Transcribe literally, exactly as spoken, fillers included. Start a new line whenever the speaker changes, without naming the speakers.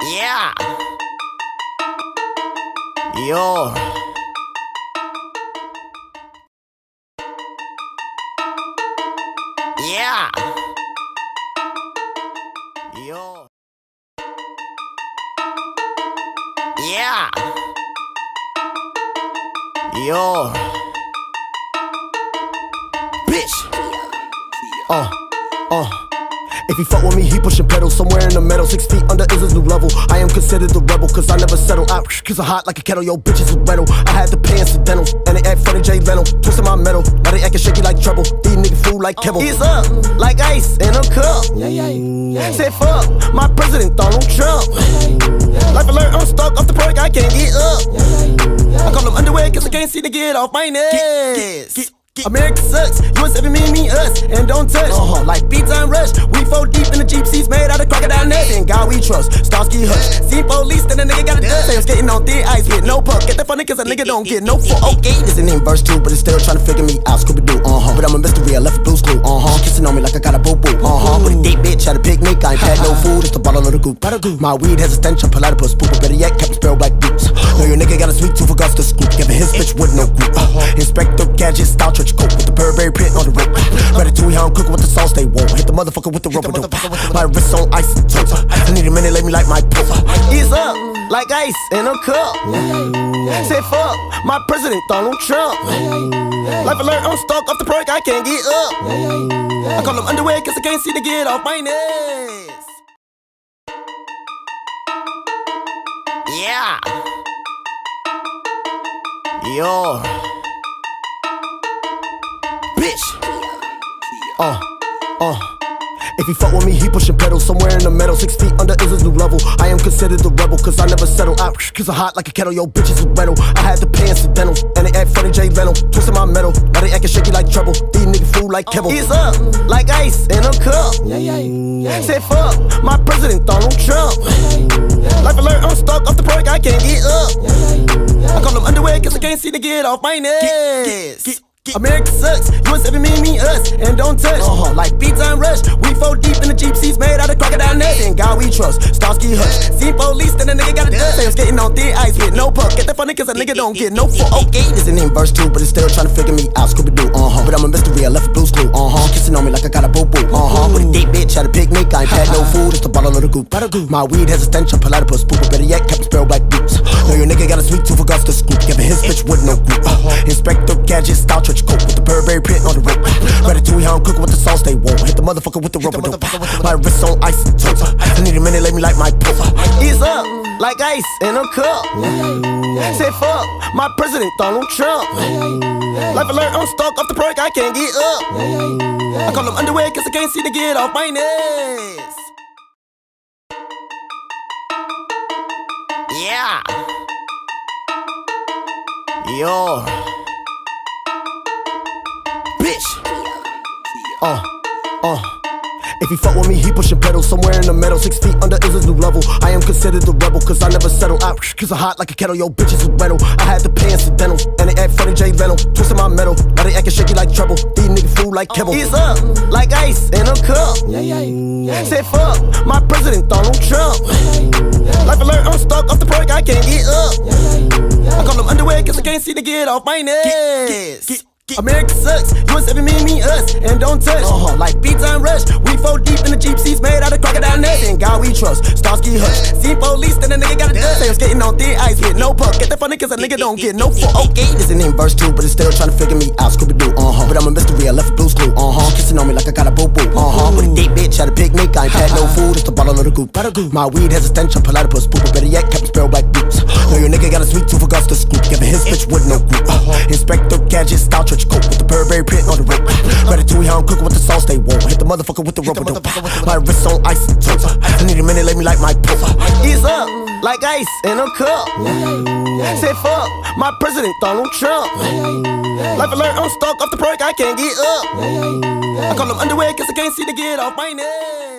Yeah. Yo. Yeah. Yo. Yeah. Yo. Bitch. Uh. Uh. If he fuck with me, he pushing pedals somewhere in the middle. Six feet under is his new level. I am considered the rebel, cause I never settle out. Cause I hot like a kettle, yo, bitches with rental. I had to pay incidentals, and they act funny, Jay Leno. Twisting my metal, now they acting shaky like treble. These niggas fool like Kibble. He's up, like ice in a cup. Yeah, yeah, yeah. Say fuck, my president, Donald Trump. Life alert, I'm stuck off the perk, I can't get up. I call them underwear, cause I can't see to get off my nest. America sucks, U S every me, me, us, and don't touch. Uh-huh. Like B-Time Rush, we four deep in the Jeep seats made out of crocodile nuts. And God we trust, Starsky Hutch. Seen police, then a nigga got a dust. Say I'm skating on thin ice, get no puck. Get that funny cause a nigga don't get no fuck. Okay, this ain't in verse two, but it's still trying to figure me out. Scooby-Doo, uh-huh. But I'm a mystery, I left a blue screw, uh-huh. Kissing on me like I got a boo-boo, uh-huh. With a deep bitch at a picnic, I ain't had no food, it's the bottle of the goop. My weed has a stench of platypus poop, better yet, kept spell like boots. Know your nigga got a sweet tooth, forgot to scoop. Giving his bitch with no group. Uh-huh. Inspector Gadget, style church coat with the Burberry print on the rope. Ratatouille, how I'm cooking with the sauce they won't. Hit the motherfucker with the rope. My wrist on ice. I need a minute, let me light my poop. Ease up, like ice in a cup. Say fuck, my president, Donald Trump. Life alert, I'm stuck off the perk, I can't get up. I call them underwear, cause I can't see to get off my nest. Yeah. Yo. Bitch. Uh, uh. If he fuck with me, he pushing pedals somewhere in the middle. Six feet under is his new level. I am considered the rebel, cause I never settle out. Cause I hot like a kettle, yo, bitches with rental. I had to pay incidentals, and they act funny, Jay Leno. Twisting my metal, now they acting shaky like treble. These niggas fool like Kibble. He's up, like ice in a cup. Yeah, yeah, yeah. Say fuck, my president, Donald Trump. Life alert, I'm stuck off the perk, I can't get up. I call them underwear, cause I can't see to get off my nest. America sucks, U S every me, me, us, and don't touch. Uh-huh. Like B-Time Rush, we four deep in the Jeep seats made out of crocodile nuts. And God we trust, Starsky Hutch. Seen police, then a nigga got a dust. Say I'm skating on thin ice, get no puck. Get that funny cause a nigga don't get no fuck. Okay, this ain't in verse two, but it's still trying to figure me out. Scooby-Doo, uh-huh. But I'm a mystery, I left a blue screw, uh-huh. Kissing on me like I got a boo-boo, uh-huh. With a deep bitch at a picnic, I ain't had no food, it's the bottle of the goop. My weed has a stench of platypus poop, better yet, kept spell like boots. Know your nigga got a sweet tooth, forgot to scoop. Giving his bitch with no group. Uh-huh. Inspector Gadget, style church coat with the Burberry print on the rope. Ratatouille, how I'm cooking with the sauce they won't. Hit the motherfucker with the rope. My wrist on ice. I need a minute, let me light my poop. Ease up, like ice in a cup. Say fuck, my president, Donald Trump. Life alert, I'm stuck off the perk, I can't get up. I call them underwear, cause I can't see to get off my nest. Yeah. Yo. Bitch. Uh, uh. If he fuck with me, he pushing pedals somewhere in the middle. Six feet under is his new level. I am considered the rebel, cause I never settle out. Cause I hot like a kettle, yo, bitches with rental. I had to pay incidentals, and they act funny, Jay Leno. Twisting my metal, now they acting shaky like treble. These niggas fool like Kibble. He's up, like ice in a cup. Yeah, yeah, yeah. Say fuck, my president, Donald Trump. Life alert, I'm stuck off the perk, I can't get up. I call them underwear, cause I can't see to get off my nest. America sucks, U S every me, me, us, and don't touch. Uh-huh. Like B-Time Rush, we four deep in the Jeep seats made out of crocodile nuts. And God we trust, Starsky Hutch. Seen police, then a nigga got a dust. Say I'm skating on thin ice, get no puck. Get that funny cause a nigga don't get no fuck. Okay, this ain't in verse two, but it's still trying to figure me out. Scooby-Doo, uh-huh. But I'm a mystery, I left a blue screw, uh-huh. Kissing on me like I got a boo-boo, uh-huh. With a deep bitch at a picnic, I ain't had no food, it's the bottle of the goop. My weed has a stench of platypus poop, better yet, kept spell like boots. Know your nigga got a sweet tooth, forgot to scoop. Giving his bitch with no group. Uh-huh. Inspector Gadget, style church coat with the Burberry print on the rope. Ratatouille, how I'm cooking with the sauce they won't. Hit the motherfucker with the rope. My wrist on ice. I need a minute, let me light my poop. Ease up, like ice in a cup. Say fuck, my president, Donald Trump. Life alert, I'm stuck off the perk, I can't get up. I call them underwear, cause I can't see to get off my nest.